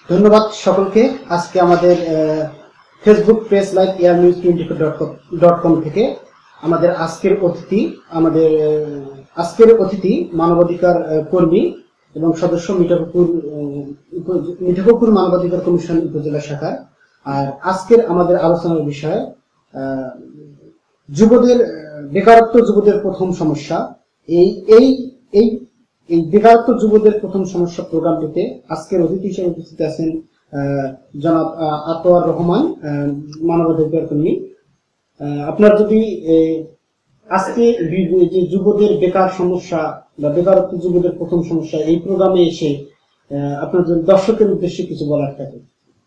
ধন্যবাদ সকলকে। আজকে আমাদের ফেসবুক পেজ লাইভ earnews24.com থেকে আমাদের আজকের অতিথি মানবাধিকার কর্মী এবং সদস্য মিঠাপুকুর মানবাধিকার কমিশন উপজেলা শাখার। আর আজকের আমাদের আলোচনার বিষয় বেকারত্ব যুবদের প্রথম সমস্যা। এই বেকারত্ব যুবদের প্রথম সমস্যা প্রোগ্রামটিতে আজকের অতিথি হিসেবে উপস্থিত আছেন জনাব আতোয়ার রহমান, মানবাধিকার কর্মী। আপনার যদি আজকে যে যুবদের বেকার সমস্যা বা বেকারত্ব যুবদের প্রথম সমস্যা এই প্রোগ্রামে এসে আপনার দর্শকের উদ্দেশ্যে কিছু বলার থাকে।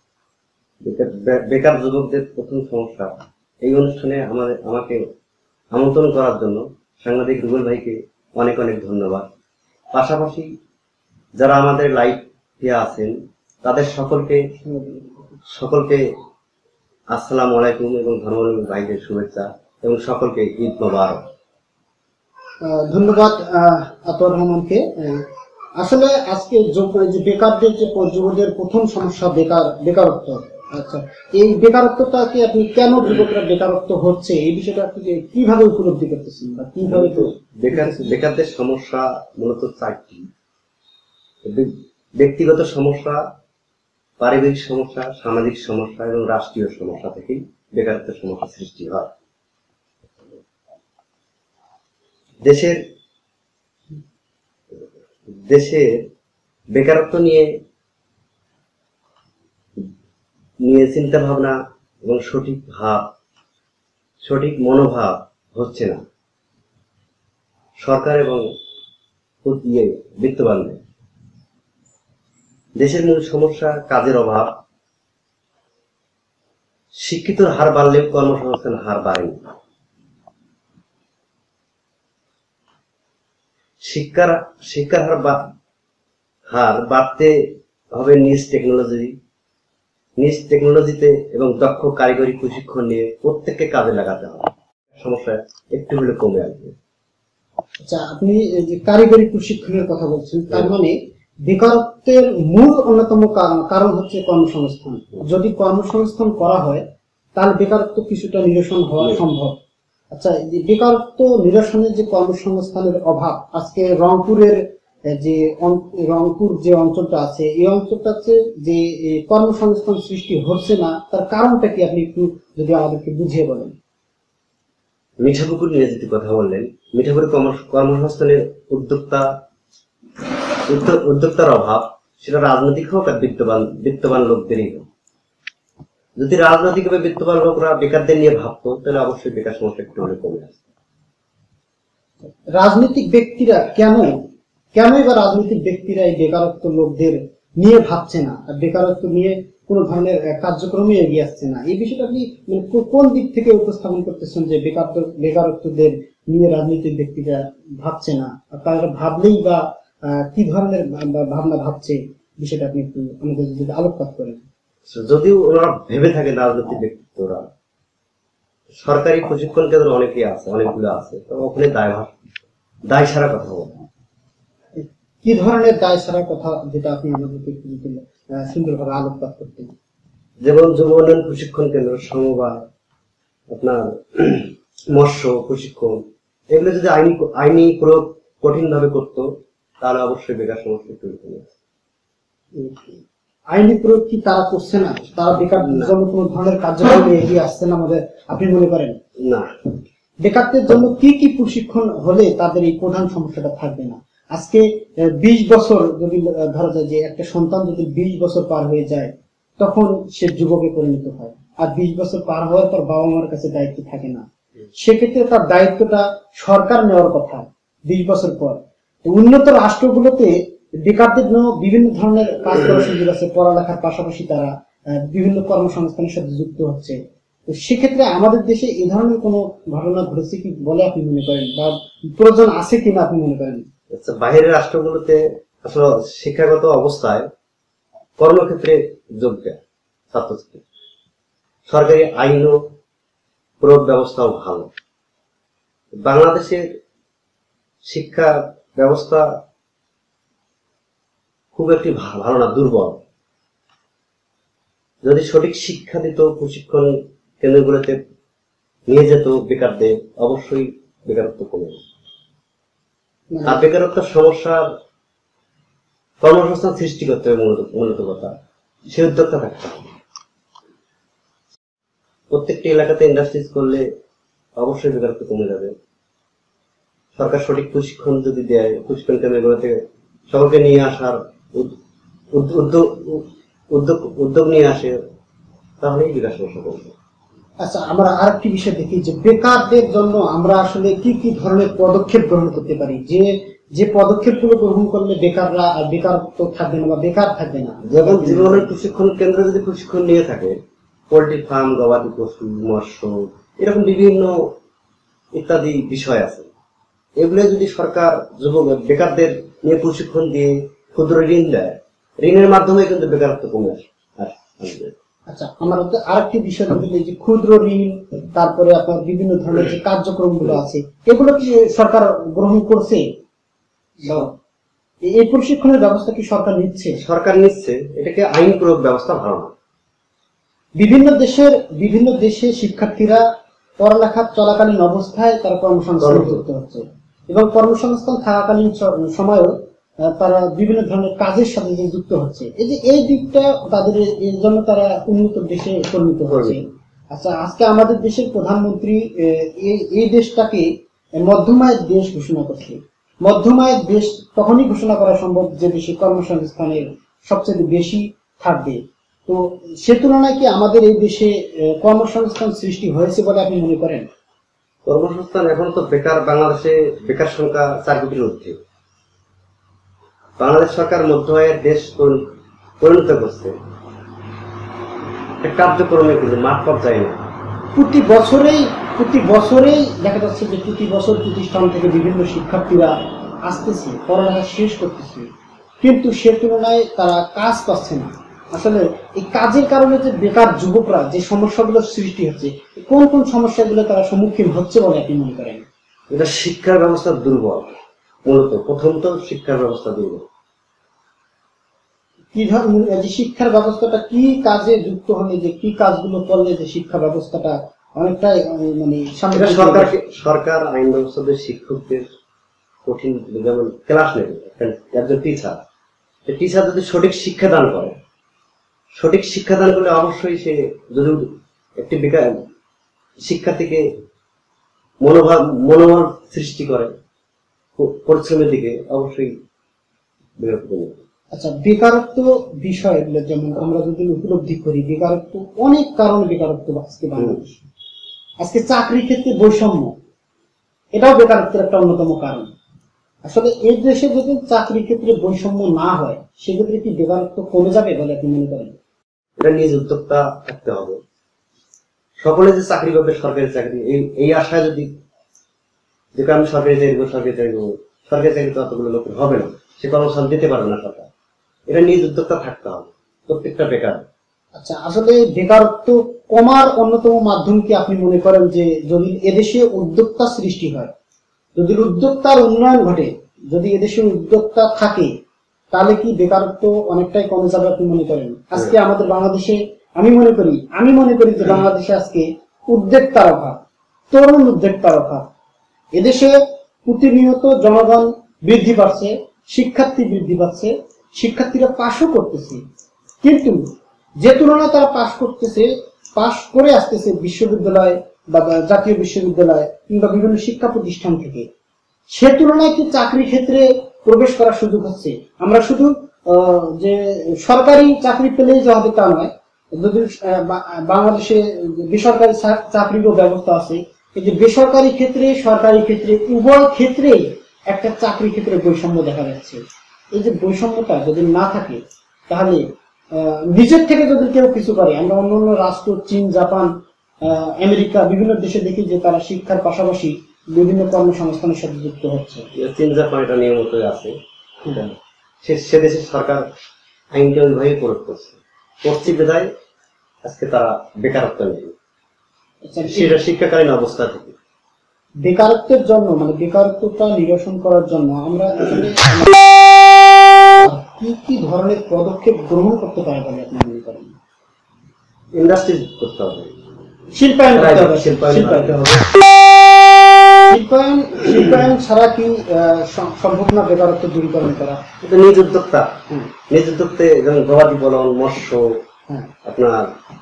বেকার যুবকদের প্রথম সমস্যা এই অনুষ্ঠানে আমাকে আমন্ত্রণ করার জন্য সাংবাদিক রুবেল ভাইকে অনেক অনেক ধন্যবাদ। পাশাপাশি যারা আমাদের লাইভে আছেন তাদের সকলকে আসসালামু আলাইকুম এবং ধর্মপ্রাণ ভাইদের শুভেচ্ছা এবং সকলকে ঈদ মোবারক। ধন্যবাদ আতোয়ার রহমানকে। আসলে আজকে যে বেকারদের যে যুবদের প্রথম সমস্যা বেকারত্ব, আচ্ছা এই বেকারত্বটাকে আপনি কেন যুবকরা বেকারত্ব হচ্ছে এই বিষয়টা আপনি কিভাবে উপলব্ধি করতেছেন বা কিভাবে? বেকারদের সমস্যা মূলত চারটি: ব্যক্তিগত সমস্যা, পারিবারিক সমস্যা, সামাজিক সমস্যা এবং রাষ্ট্রীয় সমস্যা থেকেই বেকারত্বের সমস্যা সৃষ্টি হয়। দেশের বেকারত্ব নিয়ে চিন্তা ভাবনা এবং সঠিক মনোভাব হচ্ছে না সরকার এবং বিত্তবানদের। দেশের মূল সমস্যা কাজের অভাব। শিক্ষিতর হার বাড়লেও কর্মসংস্থান হার বাড়েনি। শিক্ষার হার বাড়তে হবে নিজ টেকনোলজিতে এবং দক্ষ কারিগরি প্রশিক্ষণ নিয়ে প্রত্যেককে কাজে লাগাতে হবে। সমস্যা একটু হলে কমে আসবে। আচ্ছা, আপনি যে কারিগরি প্রশিক্ষণের কথা বলছেন, তার মানে বেকারত্বের মূল অন্যতম কারণ হচ্ছে কর্মসংস্থান। যদি কর্মসংস্থান করা হয় তাহলে বেকারত্ব কিছুটা নিরসন হওয়া সম্ভব। আচ্ছা, বেকারত্ব নিরসনের যে কর্মসংস্থানের অভাব, আজকে রংপুর যে অঞ্চলটা আছে এই অঞ্চলটাতে যে কর্মসংস্থান সৃষ্টি হচ্ছে না, তার কারণটা কি আপনি একটু যদি আমাদেরকে বুঝিয়ে বলেন। মিঠাপুকুর নিয়ে যদি কথা বললেন, মিঠাপুরের কর্মসংস্থানের উদ্যোক্তার অভাব, সেটা রাজনৈতিক হোক আর বিত্তবান লোকদেরই হোক। যদি রাজনৈতিকভাবে বিত্তবান লোকরা বেকারদের নিয়ে ভাবতো তাহলে অবশ্যই বেকার সমস্যা একটু হলে কমে আসবে। রাজনৈতিক ব্যক্তিরা কেনই বা রাজনৈতিক ব্যক্তিরা এই বেকারত্ব লোকদের নিয়ে ভাবছে না আর বেকারত্ব নিয়ে কোন ধরনের কার্যক্রমে এগিয়ে আসছে না, এই বিষয়টা আপনি কোন দিক থেকে উপস্থাপন করতেছেন যে বেকারত্বদের নিয়ে রাজনৈতিক ব্যক্তিরা ভাবছে না? তারা ভাবলেই বা কি ধরনের ভাবনা ভাবছে, বিষয়টা আপনি একটু আমাদের যদি আলোকপাত করেন। যদিও ওরা ভেবে থাকে রাজনৈতিক ব্যক্তিত্বরা, সরকারি প্রশিক্ষণ কেন্দ্র অনেকগুলো আছে, তো ওখানে দায় সারা কথা বলে। কি ধরনের দায় সারা কথা, যেটা আপনি আমাদেরকে একটু সুন্দরভাবে আলোকপাত করতেন? যেমন যুব উন্নয়ন প্রশিক্ষণ কেন্দ্র, সমবায়, আপনার মৎস্য প্রশিক্ষণ, এগুলো যদি আইনি প্রয়োগ কঠিন ভাবে করতো তাহলে অবশ্যই বেকার সমস্যা একটু কমে আসবে। আইনি প্রয়োগ কি তারা করছে না? তারা বেকারদের জন্য কোন ধরনের কার্যক্রমে এগিয়ে আসছে না আমাদের, আপনি মনে করেন? না, বেকারদের জন্য কি প্রশিক্ষণ হলে তাদের এই প্রধান সমস্যাটা থাকবে না? আজকে 20 বছর যদি ধরা যায় যে একটা সন্তান যদি 20 বছর পার হয়ে যায় তখন সে যুবকে পরিণত হয়, আর 20 বছর পার হওয়ার পর বাবা মার কাছে দায়িত্ব থাকে না। সেক্ষেত্রে তার দায়িত্বটা সরকার নেওয়ার কথা 20 বছর পর। উন্নত রাষ্ট্রগুলোতে বেকারদের জন্য বিভিন্ন ধরনের কাজ করার সুযোগ আছে, পড়ালেখার পাশাপাশি তারা বিভিন্ন কর্মসংস্থানের সাথে যুক্ত হচ্ছে। তো সেক্ষেত্রে আমাদের দেশে এই ধরনের কোনো ঘটনা ঘটেছে কি বলে আপনি মনে করেন, বা প্রয়োজন আছে কিনা আপনি মনে করেন? বাইরের রাষ্ট্রগুলোতে আসলে শিক্ষাগত অবস্থায় কর্মক্ষেত্রে যোগ দেয় ছাত্রছাত্রী, সরকারি আইন ও প্রয়োগ ব্যবস্থাও ভালো। বাংলাদেশের শিক্ষা ব্যবস্থা খুব একটি ভালো না, দুর্বল। যদি সঠিক শিক্ষা দিত, প্রশিক্ষণ কেন্দ্রগুলোতে নিয়ে যেত বেকারদের, অবশ্যই বেকারত্ব কমে যেত। আর বেকারত্বের সমস্যার কর্মসংস্থান সৃষ্টি করতে হবে, মূলত কথা সে উদ্যোগটা থাকতে হবে। প্রত্যেকটি এলাকাতে ইন্ডাস্ট্রিজ করলে অবশ্যই বেকারত্ব কমে যাবে। সরকার সঠিক প্রশিক্ষণ যদি দেয়, প্রশিক্ষণ কেন্দ্রগুলোতে সকলকে নিয়ে আসার উদ্যোগ নিয়ে আসে, তাহলেই বিকাশ সমস্যা কমবে। আচ্ছা, আমরা আরেকটি বিষয় দেখি যে বেকারদের জন্য আমরা আসলে কি কি ধরনের পদক্ষেপ গ্রহণ করতে পারি, যে যে পদক্ষেপগুলো গ্রহণ করলে বেকাররা বেকারত্ব থাকবে না বা বেকার থাকবে না। যেমন জীবনের প্রশিক্ষণ কেন্দ্র যদি প্রশিক্ষণ নিয়ে থাকে, পোল্ট্রি ফার্ম, গবাদি পশু, মৎস্য, এরকম বিভিন্ন ইত্যাদি বিষয় আছে, এগুলো যদি সরকার যুবক বেকারদের নিয়ে প্রশিক্ষণ দিয়ে ক্ষুদ্র ঋণ দেয়, ঋণের মাধ্যমে কিন্তু বেকারত্ব কমে আসবে। আচ্ছা, আমার আরেকটি বিষয় বলতে যে ক্ষুদ্র ঋণ, তারপরে আপনার বিভিন্ন ধরনের যে কার্যক্রমগুলো আছে, এগুলো কি সরকার গ্রহণ করছে? এই প্রশিক্ষণের ব্যবস্থা কি সরকার নিচ্ছে? সরকার নিচ্ছে, এটাকে আইন প্রয়োগ ব্যবস্থা ভালো না। বিভিন্ন দেশে শিক্ষার্থীরা পড়ালেখা চলাকালীন অবস্থায় তারা কর্মসংস্থান করতে হচ্ছে, এবং কর্মসংস্থান থাকাকালীন সময়ও তারা বিভিন্ন ধরনের কাজের সাথে যুক্ত হচ্ছে। এই দিকটা তাদের এর জন্য তারা উন্নত দেশে পরিণত হচ্ছে। আচ্ছা, আজকে আমাদের দেশের প্রধানমন্ত্রী এই দেশটাকে মধ্যম আয়ের দেশ ঘোষণা করছে। মধ্যম আয়ের দেশ তখনই ঘোষণা করা সম্ভব যে দেশে কর্মসংস্থানের সবচেয়ে বেশি থাকবে। তো সে তুলনায় কি আমাদের এই দেশে কর্মসংস্থান সৃষ্টি হয়েছে বলে আপনি মনে করেন? কর্মসংস্থান এখন তো বাংলাদেশে বেকার সংখ্যা 4 কোটির ঊর্ধ্বে। বাংলাদেশ সরকার মধ্য আয়ের দেশ পরিণত করছে, কার্যক্রমে কিন্তু মাঠ পর্যায়ে না। প্রতি বছরেই দেখা যাচ্ছে যে প্রতি বছর প্রতিষ্ঠান থেকে বিভিন্ন শিক্ষার্থীরা আসতেছে, পড়ালেখা শেষ করতেছে, কিন্তু সে তুলনায় তারা কাজ পাচ্ছে না। আসলে এই কাজের কারণে যে বেকার যুবকরা যে সমস্যাগুলো সৃষ্টি হচ্ছে, কোন কোন সমস্যাগুলো তারা সম্মুখীন হচ্ছে বলে আপনি মনে করেন? এটা শিক্ষার ব্যবস্থা দুর্বল। মূলত প্রথমত শিক্ষার ব্যবস্থা দুর্বল। কি ধরনের যে শিক্ষার ব্যবস্থাটা কি কাজে যুক্ত হলে, যে কি কাজগুলো করলে যে শিক্ষা ব্যবস্থাটা অনেকটাই মানে সরকার আইন ব্যবস্থাতে শিক্ষকদের কঠিন, যেমন ক্লাস নেবে একজন টিচার যদি সঠিক শিক্ষাদান করে, সঠিক শিক্ষাদান করলে অবশ্যই সে যদি একটি বেকার শিক্ষার্থীকে মনোভাব সৃষ্টি করে পরিশ্রমের দিকে, অবশ্যই বেকারত্ব কমে। আচ্ছা, বেকারত্ব বিষয়গুলো যেমন আমরা যদি উপলব্ধি করি, বেকারত্ব অনেক কারণে বেকারত্ব আজকে বাংলাদেশ। আজকে চাকরির ক্ষেত্রে বৈষম্য, এটাও বেকারত্বের একটা অন্যতম কারণ। আসলে এই দেশে যদি চাকরির ক্ষেত্রে বৈষম্য না হয়, সেক্ষেত্রে কি বেকারত্ব কমে যাবে বলে আপনি মনে করেন? এটা নিজ উদ্যোক্তা থাকতে হবে। সকলে যে চাকরি পাবে, সরকারি চাকরি, এই আশায় যদি আমি সরকারি চাকরি করবো, সরকারি চাকরি তো অতগুলো লোক হবে না, সে কর্মসংস্থান দিতে পারবে না সরকার। এটা নিজ উদ্যোক্তা থাকতে হবে প্রত্যেকটা বেকার। আচ্ছা, আসলে বেকারত্ব কমার অন্যতম মাধ্যম কি আপনি মনে করেন যে যদি এদেশে উদ্যোক্তা সৃষ্টি হয়, যদি উদ্যোক্তার উন্নয়ন ঘটে, যদি এদেশে উদ্যোক্তা থাকে, তাহলে কি বেকারত্ব অনেকটাই কমে যাবে আপনি মনে করেন? আজকে আমাদের বাংলাদেশে আমি মনে করি যে বাংলাদেশে আজকে উদ্যোক্তার অভাব, তরুণ উদ্যোক্তার অভাব। এদেশে প্রতিনিয়ত জনগণ বৃদ্ধি পাচ্ছে, শিক্ষার্থী বৃদ্ধি পাচ্ছে, শিক্ষার্থীরা পাশও করতেছে, কিন্তু যে তুলনায় তারা পাশ করে আসতেছে বিশ্ববিদ্যালয় বা জাতীয় বিশ্ববিদ্যালয় কিংবা বিভিন্ন শিক্ষা প্রতিষ্ঠান থেকে, সে তুলনায় কি চাকরি ক্ষেত্রে প্রবেশ করার সুযোগ হচ্ছে? আমরা শুধু যে সরকারি চাকরি পেলেই যে হবে তা নয়, যদি বাংলাদেশে বেসরকারি চাকরিরও ব্যবস্থা আছে। এই যে বেসরকারি ক্ষেত্রে, সরকারি ক্ষেত্রে, উভয় ক্ষেত্রেই একটা চাকরি ক্ষেত্রে বৈষম্য দেখা যাচ্ছে। এই যে বৈষম্যটা যদি না থাকে, তাহলে নিজের থেকে যদি কেউ কিছু করে, আমরা অন্যান্য রাষ্ট্র, চীন, জাপান, আমেরিকা, বিভিন্ন দেশে দেখি যে তারা শিক্ষার পাশাপাশি বিভিন্ন কর্মসংস্থানের সাথে যুক্ত হচ্ছে। চীন, জাপান এটা নিয়মিত আছে, সে দেশের সরকার আইনটা ওইভাবে প্রয়োগ করছে বিধায় আজকে তারা বেকারত্ব নেই, সেটা শিক্ষাকালীন অবস্থা থেকে। বেকারত্বের জন্য মানে বেকারত্বটা নিরসন করার জন্য আমরা কি কি ধরনের পদক্ষেপ গ্রহণ করতে পারি বলে আপনি মনে করেন? ইন্ডাস্ট্রি করতে হবে, শিল্পায়ন করতে হবে, শিল্পায়ন শিল্পায়ন হবে। শিল্পায়ন ছাড়া কি সম্ভব না বেকারত্ব দূরীকরণ করা? কিন্তু নিজ উদ্যোক্তা, নিজ উদ্যোক্তে যেমন গবাদি পালন, মৎস্য, আপনার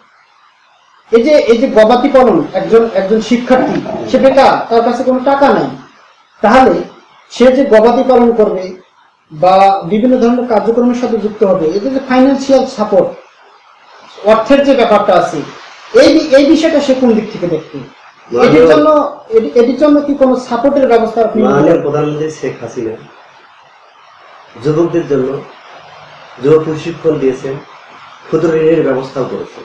এই যে গবাদি পালন, একজন শিক্ষার্থী সে বেকার, তার কাছে কোনো টাকা নাই, তাহলে সে যে গবাদি পালন করবে বা বিভিন্ন ধরনের কার্যক্রমের সাথে যুক্ত হবে, এতে যে ফাইন্যান্সিয়াল সাপোর্ট, অর্থের যে ব্যাপারটা আছে, এই বিষয়টা সে কোন দিক থেকে দেখবে? এটির জন্য কি কোনো সাপোর্টের ব্যবস্থা আপনি? মাননীয় প্রধানমন্ত্রী শেখ হাসিনা যুবকদের জন্য যুব প্রশিক্ষণ দিয়েছেন, ক্ষুদ্র ঋণের ব্যবস্থাও করেছেন।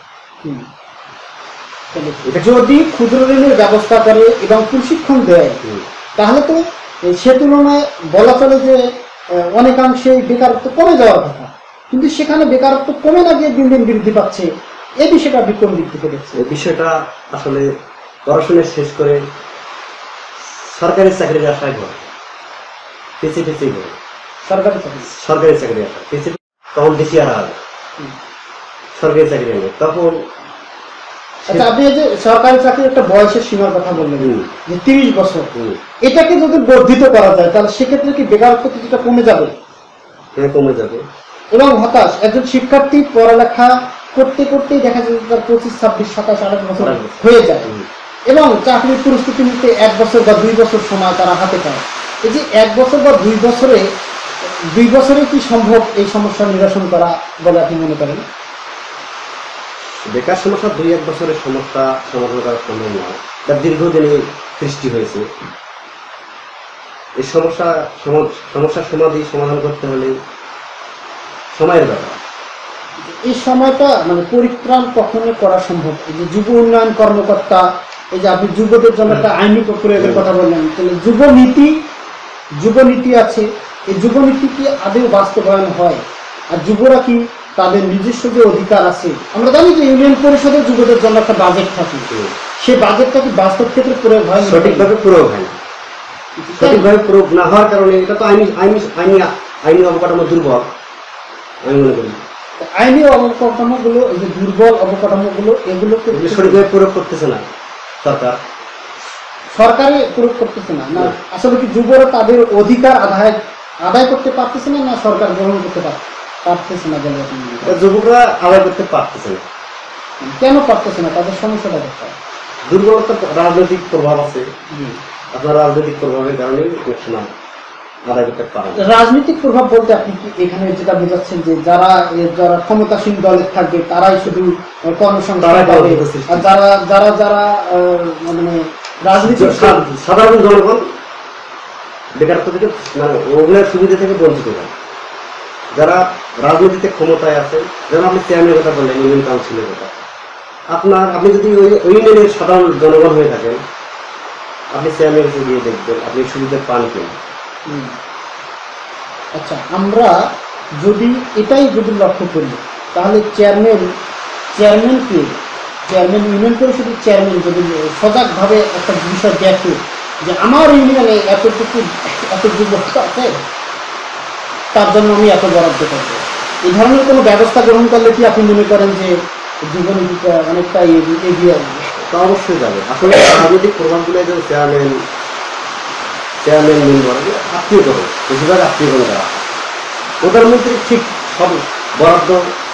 যদি ক্ষুদ্র ঋণের ব্যবস্থা করে এবং প্রশিক্ষণ দেয়, তাহলে তো সে তুলনায় বলা চলে যে অনেকাংশে বেকারত্ব কমে যাওয়ার কথা, কিন্তু সেখানে বেকারত্ব কমে না গিয়ে দিন দিন বৃদ্ধি পাচ্ছে। এই বিষয়টা আপনি কোন দিক থেকে দেখছেন? এই বিষয়টা আসলে পড়াশোনা শেষ করে সরকারি চাকরির আশায় ঘরে পিছিয়ে ঘরে সরকারি চাকরি আসা পিছিয়ে, তখন বেশি আর হবে সরকারি চাকরি হবে তখন। আচ্ছা, আপনি যে সরকারি চাকরির একটা বয়সের সীমার কথা বললেন যে 30 বছর, এটাকে যদি বর্ধিত করা যায় তাহলে সেক্ষেত্রে কি বেকারত্ব কিছুটা কমে যাবে? হ্যাঁ, কমে যাবে। এবং হতাশ একজন শিক্ষার্থী পড়ালেখা করতে করতেই দেখা যায় তার 25, 26, 27, 28 বছর হয়ে যায় এবং চাকরির প্রস্তুতি নিতে 1 বছর বা 2 বছর সময় তারা হাতে পায়। এই যে 1 বছর বা 2 বছরে কি সম্ভব এই সমস্যার নিরসন করা বলে আপনি মনে করেন? বেকার সমস্যা 2-1 বছরের সমস্যা সমাধান করা সম্ভব নয়, তার দীর্ঘদিনে সৃষ্টি হয়েছে। এই সমস্যার সমাধান করতে হলে সময়ের ব্যাপার। এই সময়টা মানে পরিত্রাণ কখনো করা সম্ভব? এই যে যুব উন্নয়ন কর্মকর্তা, এই যে আপনি যুবদের জন্য একটা আইনি প্রয়োগের কথা বললেন, তাহলে যুব নীতি আছে, এই যুব নীতি কি আদৌ বাস্তবায়ন হয়? আর যুবরা কি তাদের নিজস্ব যে অধিকার আছে, আমরা জানি যে ইউনিয়ন পরিষদের যুবদের জন্য একটা বাজেট থাকে, সেই বাজেটটা কি বাস্তব ক্ষেত্রে প্রয়োগ হয়? সঠিকভাবে প্রয়োগ হয় না। সঠিকভাবে প্রয়োগ না হওয়ার কারণে এটা তো আইনি অবকাঠামো দুর্বল আমি মনে করি। আইনি অবকাঠামোগুলো, এই যে দুর্বল অবকাঠামোগুলো, এগুলোকে সঠিকভাবে প্রয়োগ করতেছে না সরকারে প্রয়োগ করতেছে না। না আসলে কি যুবরা তাদের অধিকার আদায় করতে পারতেছে না, না সরকার গ্রহণ করতে পারতেছে না? যুবকরা আদায় করতে পারতেছে না। কেন পারতেছে না? তাদের সমস্যাটা কোথায়? দুর্বলতা, রাজনৈতিক প্রভাব আছে। আপনার রাজনৈতিক প্রভাবের কারণে আদায় করতে পারে। রাজনৈতিক প্রভাব বলতে আপনি কি এখানে যেটা বোঝাচ্ছেন যে যারা ক্ষমতাসীন দলে থাকবে তারাই শুধু কর্মসংস্থান পাবে, আর যারা মানে রাজনীতি সাধারণ জনগণ বেকারত্ব থেকে মানে ওগুলোর সুবিধা থেকে বঞ্চিত হয়। যারা রাজনীতিতে ক্ষমতায় আছে, যেমন আপনি চেয়ারম্যানের কথা বললেন, ইউনিয়ন কাউন্সিলের কথা, আপনি যদি ওই ইউনিয়নের সাধারণ জনগণ হয়ে থাকেন, আপনি চেয়ারম্যানের কাছে গিয়ে দেখবেন আপনি সুবিধা পান কিনা। আচ্ছা, আমরা যদি লক্ষ্য করি তাহলে চেয়ারম্যান ইউনিয়ন পরিষদের চেয়ারম্যান যদি সজাগভাবে একটা বিষয় দেখে যে আমার ইউনিয়নে এত যুবক আছে, তার জন্য আমি এত বরাদ্দ করবো, এই ধরনের কোনো ব্যবস্থা গ্রহণ করলে কি আপনি মনে করেন যে যুবনীতিটা অনেকটা এগিয়ে আসবে? তা অবশ্যই যাবে। আসলে রাজনৈতিক প্রভাবগুলো চেয়ারম্যান মেম্বার আত্মীয় করে, বেশিরভাগ আত্মীয় করে দেওয়া। প্রধানমন্ত্রী ঠিক সব বরাদ্দ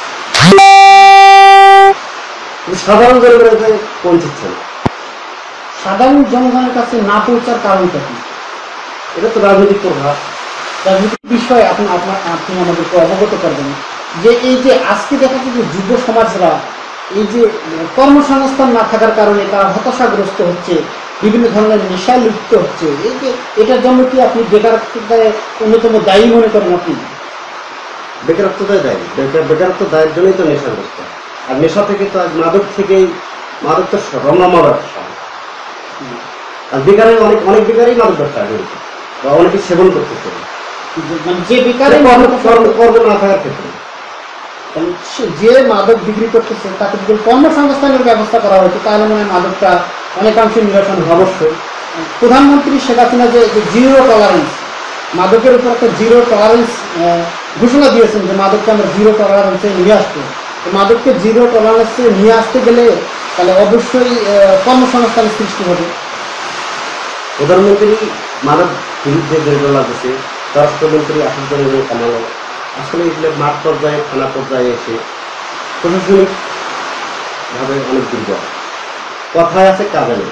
সাধারণ জনগণের কাছে পৌঁছচ্ছে না। সাধারণ জনগণের কাছে না পৌঁছার কারণটা কি? এটা তো রাজনৈতিক প্রভাব। রাজনৈতিক বিষয়ে আপনি আমাদেরকে অবগত করবেন যে এই যে আজকে দেখা যাচ্ছে যে যুব সমাজরা এই যে কর্মসংস্থান না থাকার কারণে তারা হতাশাগ্রস্ত হচ্ছে, বিভিন্ন ধরনের নেশায় লিপ্ত হচ্ছে, এই যে এটার জন্য কি আপনি বেকারত্বের অন্যতম দায়ী মনে করেন? আপনি বেকারত্বটাই দায়ী। বেকারত্ব দায়ের জন্যই তো নেশাগ্রস্ত। আর নেশা থেকে তো মাদক তো রমরমা ব্যবসা। আর বেকারের অনেক বেকারই মাদক ব্যবসা বা অনেকে সেবন করতেছে, যে বেকারে কর্ম না থাকার ক্ষেত্রে। যে মাদক বিক্রি করতেছে তাকে যদি কর্মসংস্থানের ব্যবস্থা করা হয়েছে তাহলে মনে হয় মাদকটা অনেকাংশে নিরসন। অবশ্যই প্রধানমন্ত্রী শেখ হাসিনা যে জিরো টলারেন্স, মাদকের উপর একটা জিরো টলারেন্স ঘোষণা দিয়েছেন যে মাদককে আমরা জিরো টলারেন্সে নিয়ে আসবো, মাদককে জিরো টলারেন্সে নিয়ে আসতে গেলে তাহলে অবশ্যই কর্মসংস্থানের সৃষ্টি হবে। প্রধানমন্ত্রী মানব বিরুদ্ধে বেরোনো লাগছে, স্বরাষ্ট্রমন্ত্রী আসুজ্জামান কামাল আসলে এগুলো মাঠ পর্যায়ে থানা পর্যায়ে এসে প্রশাসনিক ভাবে অনেক দুর্বল। কথায় আছে কাজে নেই,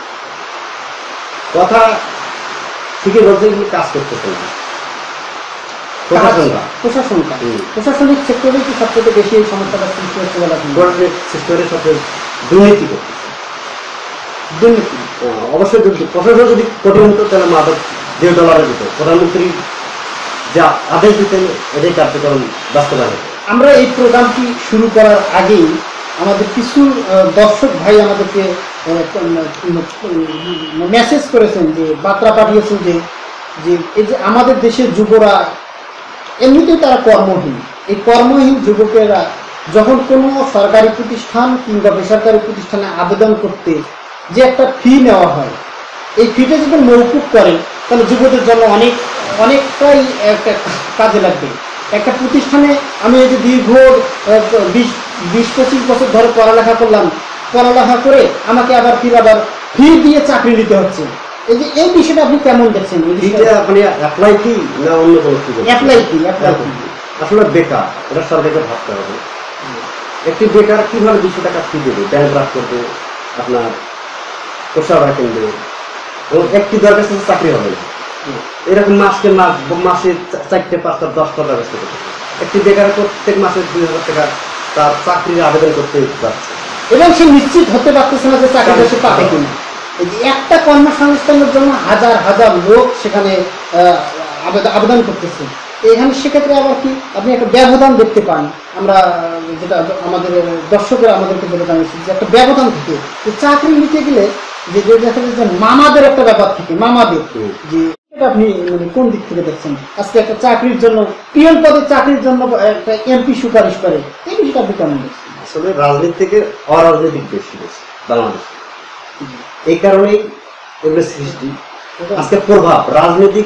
কথা ঠিকই বলছে কিন্তু কাজ করতেছে না প্রশাসনরা। প্রশাসনিক সেক্টরে কি সবচেয়ে বেশি এই সমস্যাটা সৃষ্টি হচ্ছে বলে আপনি? প্রশাসনিক সেক্টরে সবচেয়ে দুর্নীতি করতেছে। দুর্নীতি অবশ্যই প্রশাসন যদি কঠিন হতো তাহলে মাদক $0 দিত, প্রধানমন্ত্রী যা আদেশ দিতেন এটাই কার্যক্রম বাস্তবায়ন হতো। আমরা এই প্রোগ্রামটি শুরু করার আগেই আমাদের কিছু দর্শক ভাই আমাদেরকে মেসেজ করেছেন, যে বার্তা পাঠিয়েছেন যে এই যে আমাদের দেশের যুবরা এমনিতেই তারা কর্মহীন, এই কর্মহীন যুবকেরা যখন কোনো সরকারি প্রতিষ্ঠান কিংবা বেসরকারি প্রতিষ্ঠানে আবেদন করতে যে একটা ফি নেওয়া হয়, এই ফিটা যদি মৌকুব করেন তাহলে যুবকদের জন্য অনেকটাই একটা কাজে লাগবে। একটা প্রতিষ্ঠানে আমি এই যে দীর্ঘ 20-25 বছর ধরে পড়ালেখা করলাম, পড়ালেখা করে আমাকে আবার ফি দিয়ে চাকরি নিতে হচ্ছে। এই বিষয়টা আপনি কেমন দেখছেন? আপনি অ্যাপ্লাই কি না অন্য কোনো কি? অ্যাপ্লাই কি আসলে বেকার, এটা সরকারকে ভাবতে হবে। একটি বেকার কিভাবে 200 টাকা ফি দেবে, ব্যাংক ড্রাফট করবে, আপনার কোষাবাড়া কিনবে, এবং একটি দরকার চাকরি হবে না। এরকম মাসে 4টে 5টা 10টা ব্যবস্থা করতে হবে। একটি বেকার প্রত্যেক মাসে 2000 টাকা তার চাকরির আবেদন করতে যাচ্ছে, এবং সে নিশ্চিত হতে পারতেছে না যে চাকরিটা সে পাবে কিনা। একটা কর্মসংস্থানের জন্য হাজার হাজার লোক সেখানে আবেদন করতেছে। এখানে সেক্ষেত্রে আবার কি আপনি একটা ব্যবধান দেখতে পান। আমরা যেটা আমাদের দর্শকরা আমাদেরকে বলে জানিয়েছি যে একটা ব্যবধান থেকে যে চাকরি নিতে গেলে যে মামাদের একটা ব্যাপার থাকে, মামাদের যে আপনি মানে কোন দিক থেকে দেখছেন? আজকে একটা চাকরির জন্য পিএন পদে চাকরির জন্য একটা এমপি সুপারিশ করে, এই বিষয়টা আপনি কেমন দেখছেন? আসলে রাজনীতি থেকে অরাজনৈতিক বেশি বাংলাদেশ, এই কারণেই এগুলো সৃষ্টি। আজকে প্রভাব, রাজনৈতিক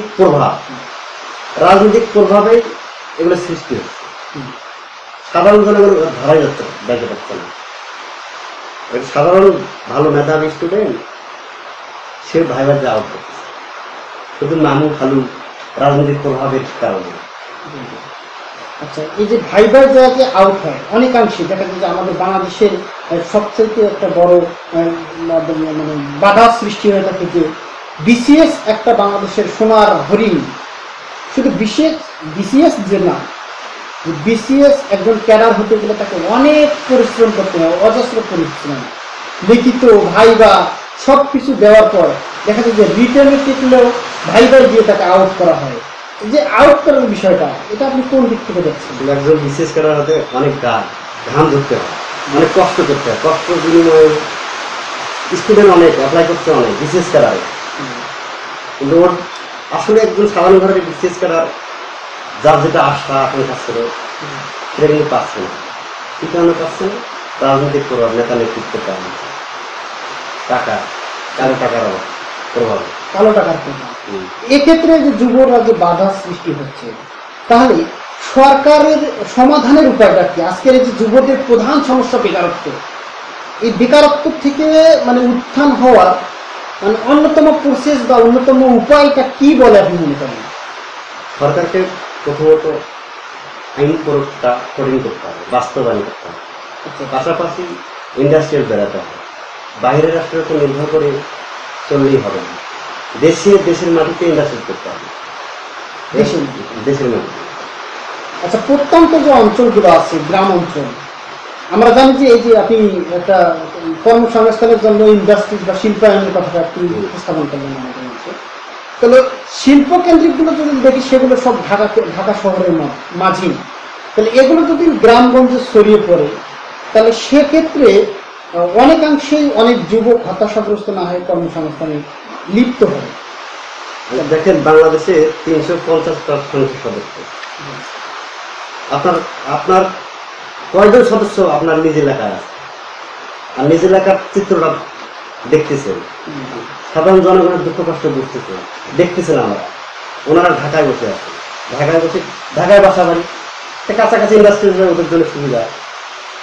প্রভাবে এগুলো সৃষ্টি হচ্ছে। সাধারণ জনগণ ধরাই যাচ্ছে দেখতে পাচ্ছে না। সাধারণ ভালো মেধাবী স্টুডেন্ট সে ভাইবার যা আউট করতেছে শুধু নামু খালু রাজনৈতিক প্রভাবের কারণে। আচ্ছা, এই যে ভাইবার জায়গায় আউট হয় অনেকাংশে দেখা যায় যে আমাদের বাংলাদেশের সবচেয়ে একটা বড় মানে বাধা সৃষ্টি হয়ে থাকে যে বিসিএস একটা বাংলাদেশের সোনার হরিণ। শুধু বিসিএস যে না, বিসিএস একজন ক্যাডার হতে গেলে তাকে অনেক পরিশ্রম করতে হয়, অজস্র পরিশ্রম, লিখিত ভাইবা সব কিছু দেওয়ার পর দেখা যায় যে রিটার্নে টিকলেও ভাইবাই দিয়ে তাকে আউট করা হয়। যে আউট করার বিষয়টা, এটা আপনি কোন দিক থেকে দেখছেন? একজন বিসিএস ক্যাডার হতে অনেক ঘাম ধরতে হয়, অনেক কষ্ট করতে হয়, কষ্ট বিনিময়ে স্টুডেন্ট অনেক অ্যাপ্লাই করছে, অনেক বিসিএস ক্যাডার। কিন্তু ওর আসলে একজন সাধারণ ঘরের বিসিএস ক্যাডার যার যেটা আশা আকাঙ্ক্ষা ছিল সেটা কিন্তু পাচ্ছে না। কি কারণে পাচ্ছে না? রাজনৈতিক প্রভাব, নেতা নেতৃত্বের কারণে, কালো টাকার প্রভাব। এক্ষেত্রে যে যুবরা যে বাধা সৃষ্টি হচ্ছে, তাহলে সরকারের সমাধানের উপায়টা কি? আজকের এই যে যুবদের প্রধান সমস্যা বেকারত্ব, এই বেকারত্ব থেকে মানে উত্থান হওয়ার মানে অন্যতম প্রসেস বা অন্যতম উপায়টা কি বলে আপনি মনে করেন? সরকারকে প্রথমত আইন প্রয়োগটা কঠিন করতে হবে, বাস্তবায়ন করতে হবে। পাশাপাশি ইন্ডাস্ট্রিয়াল বেড়াতে হবে। বাইরের রাষ্ট্রের উপর নির্ভর করে চললেই হবে না, দেশের মাটিতে ইন্ডাস্ট্রি করতে হবে, দেশের মাটিতে। আচ্ছা, প্রত্যন্ত যে অঞ্চলগুলো আছে, গ্রাম অঞ্চল, আমরা জানি যে এই যে আপনি একটা কর্মসংস্থানের জন্য ইন্ডাস্ট্রি বা শিল্পায়নের কথাটা আপনি উপস্থাপন করলেন আমাদের মধ্যে, তাহলে শিল্প কেন্দ্রিকগুলো যদি দেখি সেগুলো সব ঢাকা শহরের মাঝে, তাহলে এগুলো যদি গ্রামগঞ্জে ছড়িয়ে পড়ে তাহলে সেক্ষেত্রে অনেকাংশেই অনেক যুবক হতাশাগ্রস্ত না হয়ে কর্মসংস্থানে লিপ্ত হয়। দেখেন, বাংলাদেশে 350টা সংসদ সদস্য, আপনার কয়জন সদস্য আপনার নিজ এলাকায় আছে? আর নিজ এলাকার চিত্রটা দেখতেছেন, সাধারণ জনগণের দুঃখ কষ্ট বুঝতেছেন, দেখতেছেন। আমরা ওনারা ঢাকায় বসে আছে, ঢাকায় বাসা বাড়ি, কাছাকাছি ইন্ডাস্ট্রি ওদের জন্য সুবিধা।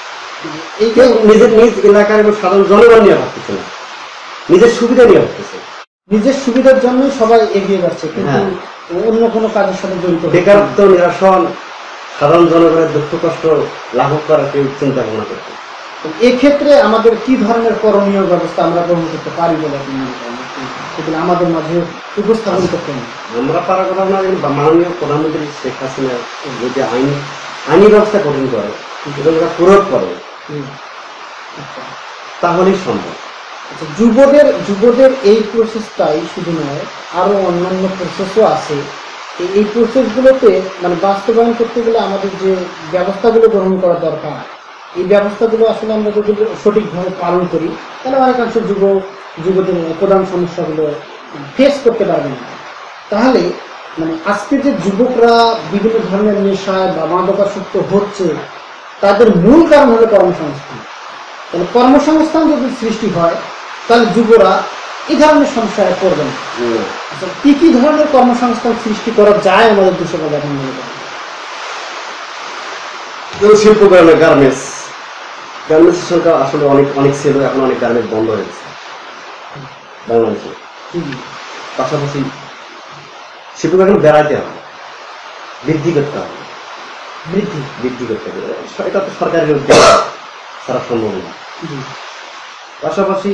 এই কেউ নিজের নিজ এলাকার এবং সাধারণ জনগণ নিয়ে ভাবতেছে না, নিজের সুবিধা নিয়ে ভাবতেছে। নিজের সুবিধার জন্যই সবাই এগিয়ে যাচ্ছে, কিন্তু হ্যাঁ। অন্য কোনো কাজের সাথে জড়িত হচ্ছে না। বেকারত্ব নিরসন, সাধারণ জনগণের দুঃখ কষ্ট লাঘব করার কেউ চিন্তা ভাবনা করছে। এক্ষেত্রে আমাদের কি ধরনের করণীয় ব্যবস্থা আমরা গ্রহণ করতে পারি বলে আপনি মনে করেন? সেগুলো আমাদের মাঝে উপস্থাপন করতে হবে। আমরা পারা কথা না, মাননীয় প্রধানমন্ত্রী শেখ হাসিনা যদি আইনি ব্যবস্থা কঠিন করে এবং ওরা প্রয়োগ করে, আচ্ছা। তাহলেই সম্ভব। আচ্ছা, যুবদের এই প্রসেসটাই শুধু নয়, আরো অন্যান্য প্রসেসও আছে। এই প্রসেসগুলোতে মানে বাস্তবায়ন করতে গেলে আমাদের যে ব্যবস্থাগুলো গ্রহণ করা দরকার, এই ব্যবস্থাগুলো আসলে আমরা যদি সঠিকভাবে পালন করি, তাহলে অনেকাংশ যুবদের প্রধান সমস্যাগুলো ফেস করতে পারবে না। তাহলে মানে আজকে যে যুবকরা বিভিন্ন ধরনের নেশায় বা মাদকাসক্ত হচ্ছে, তাদের মূল কারণ হলো কর্মসংস্থান। তাহলে কর্মসংস্থান যদি সৃষ্টি হয়, তাহলে যুবরা এই ধরনের সমস্যায় পড়বে না। আচ্ছা, কি কি ধরনের কর্মসংস্থান সৃষ্টি করা যায় আমাদের দেশে বলে আপনি মনে করেন? শিল্প গার্মেন্টসের সংখ্যা আসলে অনেক ছিল, এখন অনেক গার্মেন্টস বন্ধ হয়েছে বাংলাদেশে। পাশাপাশি শিল্প এখন বেড়াইতে হবে, বৃদ্ধি করতে হবে, বৃদ্ধি করতে হবে। এটা তো সরকারের উদ্যোগ ছাড়া সম্ভব না। পাশাপাশি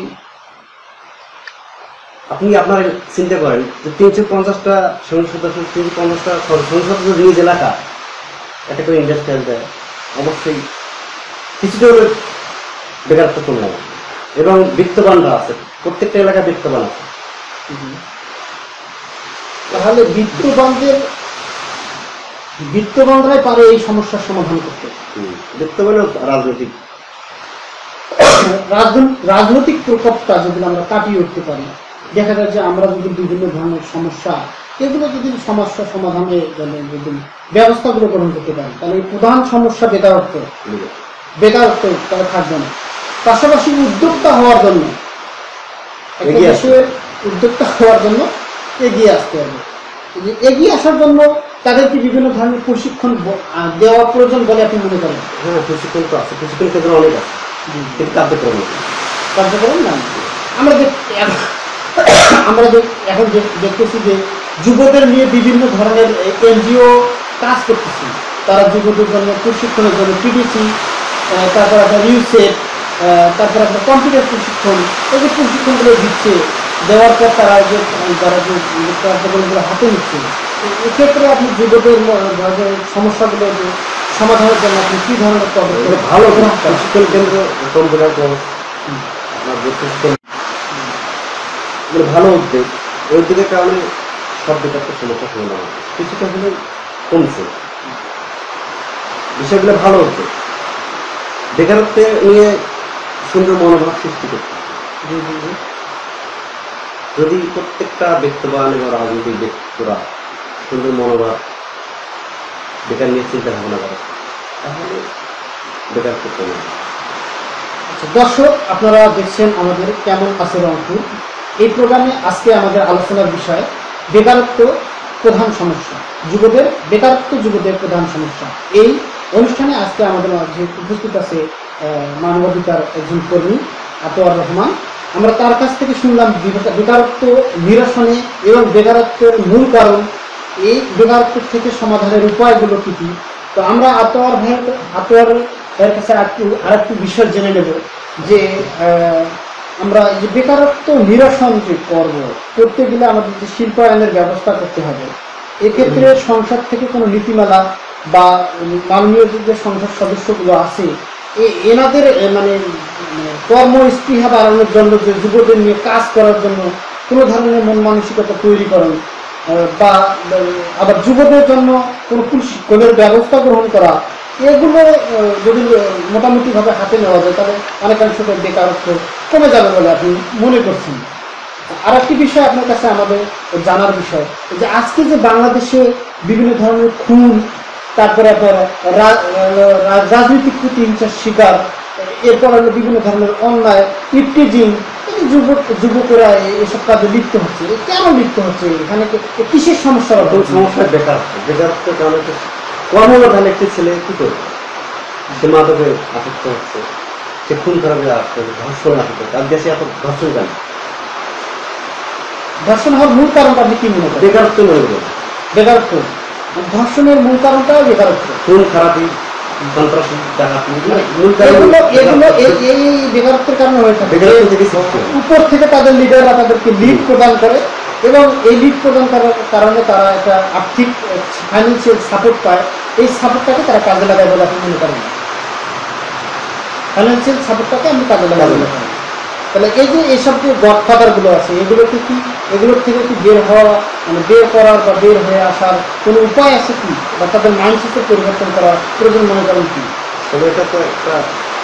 আপনি আপনার চিন্তা করেন যে 350টা সংসদ সদস্য, 350টা সংসদ সদস্য নিজ এলাকা একটা করে ইন্ডাস্ট্রিয়াল দেয়, অবশ্যই কিছুটা হলে বেকারত্ব কমে যাবে। এবং বিত্তবানরা আছে, প্রত্যেকটা এলাকায় বিত্তবান আছে। তাহলে বিত্তবানরাই পারে এই সমস্যার সমাধান করতে। বিত্তবান রাজনৈতিক প্রকোপটা যদি আমরা কাটিয়ে উঠতে পারি, দেখা যায় যে আমরা যদি বিভিন্ন ধরনের সমস্যা, এগুলো যদি সমস্যা সমাধানে যদি ব্যবস্থাগুলো গ্রহণ করতে পারি, তাহলে এই প্রধান সমস্যা বেকারত্ব তারা থাকবে না। পাশাপাশি উদ্যোক্তা হওয়ার জন্য এগিয়ে আসতে হবে। এগিয়ে আসার জন্য তাদেরকে বিভিন্ন ধরনের প্রশিক্ষণ দেওয়া প্রয়োজন বলে আপনি মনে করেন? হ্যাঁ, প্রশিক্ষণ তো আছে, প্রশিক্ষণ ক্ষেত্রে অনেক আছে, কিন্তু কার্যক্রম না। আমরা এখন দেখতেছি যে যুবদের নিয়ে বিভিন্ন ধরনের এনজিও কাজ করতেছি। তারা যুবদের জন্য প্রশিক্ষণের জন্য টিডিসি, তারপর আপনার ইউসেফ, তারপর আপনার কম্পিউটার প্রশিক্ষণ, এই যে প্রশিক্ষণগুলো দিচ্ছে, দেওয়ার পর তারা যে কার্যক্রমগুলো হাতে নিচ্ছে, এক্ষেত্রে আপনি যুবদের সমস্যাগুলো সমাধানের জন্য আপনি কি ধরনের পদক্ষেপ? ভালো প্রশিক্ষণ কেন্দ্র, কম্পিউটার কোর্স, ভালো উদ্যোগ। ওই উদ্যোগের কারণে সব বেকারত্বের সমস্যা সমাধান কিছুটা হলে কমছে। বিষয়গুলো ভালো উদ্যোগ, বেকারত্বে নিয়ে সুন্দর মনোভাব সৃষ্টি করতে হবে। যদি প্রত্যেকটা ব্যক্তিবান এবং রাজনৈতিক ব্যক্তিরা সুন্দর মনোভাব বেকার নিয়ে চিন্তা ভাবনা করে, তাহলে বেকারত্ব কমে। দর্শক, আপনারা দেখছেন আমাদের কেমন আছে রংপুর। এই প্রোগ্রামে আজকে আমাদের আলোচনার বিষয় বেকারত্ব প্রধান সমস্যা, যুবদের প্রধান সমস্যা। এই অনুষ্ঠানে আজকে আমাদের মাঝে উপস্থিত আছে মানবাধিকার একজন কর্মী আতোয়ার রহমান। আমরা তার কাছ থেকে শুনলাম বেকারত্ব নিরসনে এবং বেকারত্বের মূল কারণ, এই বেকারত্ব থেকে সমাধানের উপায়গুলো কি কি। তো আমরা আতোয়ার ভাইয়ের কাছে আরেকটু বিষয় জেনে নেব যে আমরা যে বেকারত্ব নিরসন যে করতে গেলে আমাদের যে শিল্পায়নের ব্যবস্থা করতে হবে, এক্ষেত্রে সংসদ থেকে কোনো নীতিমালা বা মাননীয় যে সংসদ সদস্যগুলো আছে, এনাদের মানে কর্মস্পৃহা বাড়ানোর জন্য, যে যুবদের নিয়ে কাজ করার জন্য কোনো ধরনের মন মানসিকতা তৈরি করেন, বা আবার যুবদের জন্য কোনো প্রশিক্ষণের ব্যবস্থা গ্রহণ করা, এগুলো যদি মোটামুটিভাবে হাতে নেওয়া যায়, তাহলে অনেকাংশ বেকারত্ব কমে যাবে বলে আপনি মনে করছেন। আর একটি বিষয় আপনার কাছে আমাদের জানার বিষয়, যে আজকে যে বাংলাদেশে বিভিন্ন ধরনের খুন, তারপরে আপনার রাজনৈতিক প্রতিহিংসার শিকার, এরপর বিভিন্ন ধরনের অন্যায়, ইফটিজিং, যুবকেরা এসব কাজে লিপ্ত হচ্ছে। কেন লিপ্ত হচ্ছে? এখানে কিসের সমস্যা? সমস্যা বেকারত্বের কারণে কর্মপ্রধান একটি ছেলে কি করবে, সে মাদকে আসক্ত হচ্ছে, সে খুন খারাপে আসতে হবে, ধর্ষণ আসতে, তার দেশে এত ধর্ষণ কেন? ধর্ষণ হওয়ার মূল কারণটা আপনি কি মনে করেন? বেকারত্ব মনে করেন, বেকারত্ব। ধর্ষণের মূল কারণটাও বেকারত্ব। খুন খারাপি, সন্ত্রাসী, ডাকাতি, মূল কারণ এগুলো এগুলো এই বেকারত্বের কারণে হয়ে থাকে। বেকারত্ব থেকে সৃষ্টি হয়। উপর থেকে তাদের লিডাররা তাদেরকে লিড প্রদান করে এবং এই লিড প্রদান করার কারণে তারা একটা আর্থিক ফাইন্যান্সিয়াল সাপোর্ট পায়। এই সাপোর্টটাকে তারা কাজে লাগায় বলে আপনি মনে করেন? ফাইন্যান্সিয়াল সাপোর্টটাকে আমি কাজে লাগাই মনে করি। তাহলে এই যে এইসব যে গডফাদার গুলো আছে, এগুলোকে কি, এগুলোর থেকে কি বের হওয়া, মানে বের করার বা বের হয়ে আসার কোনো উপায় আছে কি, বা তাদের মাইন্ডসেটের পরিবর্তন করার প্রয়োজন মনে করেন কি? তবে এটা তো একটা,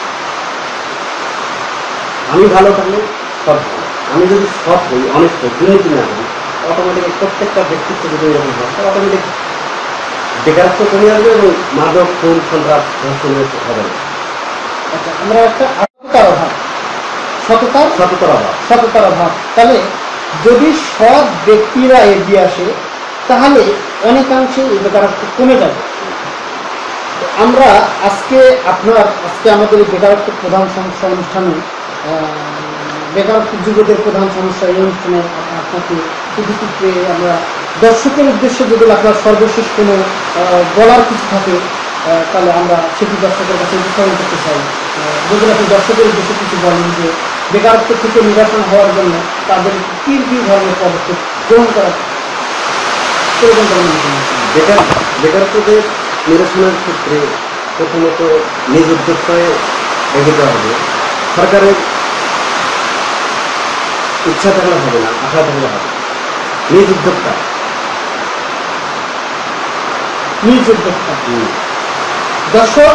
আমি ভালো থাকলে সব ভালো। আমি যদি সৎ হই, অনেস্ট হই, দুর্নীতি না করি, অটোমেটিক প্রত্যেকটা ব্যক্তিত্ব যদি এরকম হয়, অটোমেটিক বেকারত্ব কমে আসবে এবং মাদক, খুন, সন্ত্রাস, ধর্ষণ হবে না। আচ্ছা, আমরা একটা সততার অভাব, সততার অভাব। সততার অভাব। তাহলে যদি সৎ ব্যক্তিরা এগিয়ে আসে তাহলে অনেকাংশে এই বেকারত্ব কমে যাবে। আমরা আজকে আমাদের এই বেকারত্ব প্রধান সমস্যা অনুষ্ঠানে, বেকারত্ব যুবদের প্রধান সমস্যা এই অনুষ্ঠানে আপনাকে উপস্থিত পেয়ে আমরা দর্শকের উদ্দেশ্যে যদি আপনার সর্বশেষ কোনো বলার কিছু থাকে তাহলে আমরা সেটি দর্শকের কাছে উত্থাপন করতে চাই। যদি আপনি দর্শকের উদ্দেশ্যে কিছু বলেন যে বেকারত্ব থেকে নিরসন হওয়ার জন্য তাদের কি কি ধরনের পদক্ষেপ গ্রহণ করা প্রয়োজন বলে মনে করেন? বেকারত্বের নিরসনের ক্ষেত্রে প্রথমত নিজ উদ্যোক্তায় এগোতে হবে। সরকারের ইচ্ছা থাকলে হবে না, আশা থাকলে হবে। নিজ উদ্যোক্তা। দর্শক,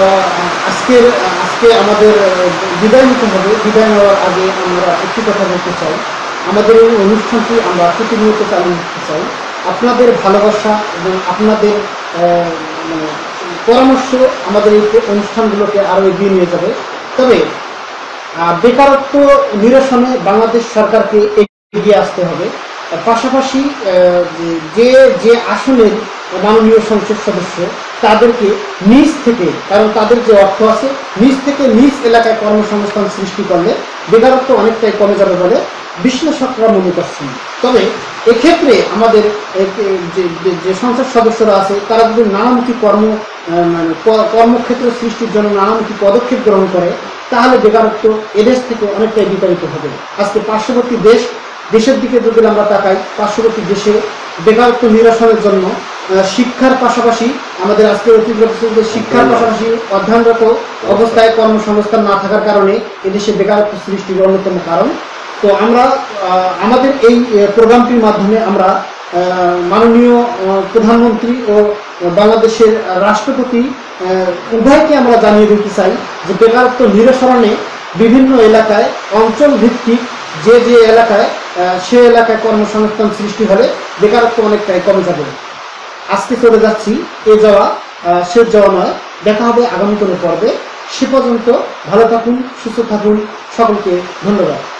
আজকে আমাদের বিদায় নিতে হবে। বিদায় নেওয়ার আগে আমরা একটি কথা বলতে চাই, আমাদের এই অনুষ্ঠানটি আমরা প্রতিনিয়ত চালিয়ে দিতে চাই। আপনাদের ভালোবাসা এবং আপনাদের মানে পরামর্শ আমাদের এই অনুষ্ঠানগুলোকে আরও এগিয়ে নিয়ে যাবে। তবে বেকারত্ব নিরসনে বাংলাদেশ সরকারকে এগিয়ে আসতে হবে। পাশাপাশি যে যে আসনের মাননীয় সংসদ সদস্য তাদেরকে নিজ থেকে, কারণ তাদের যে অর্থ আছে, নিজ থেকে নিজ এলাকায় কর্মসংস্থান সৃষ্টি করলে বেকারত্ব অনেকটাই কমে যাবে বলে বিশ্লেষকরা মনে করছেন। তবে এক্ষেত্রে আমাদের যে সংসদ সদস্যরা আছে তারা যদি নানামুখী কর্মক্ষেত্র সৃষ্টির জন্য নানামুখী পদক্ষেপ গ্রহণ করে তাহলে বেকারত্ব এদেশ থেকে অনেকটাই বিতাড়িত হবে। আজকে পার্শ্ববর্তী দেশের দিকে যদি আমরা তাকাই, পার্শ্ববর্তী দেশে বেকারত্ব নিরসনের জন্য শিক্ষার পাশাপাশি আমাদের আজকে শিক্ষার পাশাপাশি অধ্যয়নরত অবস্থায় কর্মসংস্থান না থাকার কারণে এদেশে বেকারত্ব সৃষ্টির অন্যতম কারণ। তো আমরা আমাদের এই প্রোগ্রামটির মাধ্যমে আমরা মাননীয় প্রধানমন্ত্রী ও বাংলাদেশের রাষ্ট্রপতি উভয়কে আমরা জানিয়ে দিতে চাই যে বেকারত্ব নিরসনে বিভিন্ন এলাকায় অঞ্চল ভিত্তিক যে যে এলাকায় সে এলাকায় কর্মসংস্থান সৃষ্টি হলে বেকারত্ব অনেকটাই কমে যাবে। আজকে চলে যাচ্ছি, শেষ যাওয়া নয়। দেখা হবে আগামী কোনো পর্বে। সে পর্যন্ত ভালো থাকুন, সুস্থ থাকুন। সকলকে ধন্যবাদ।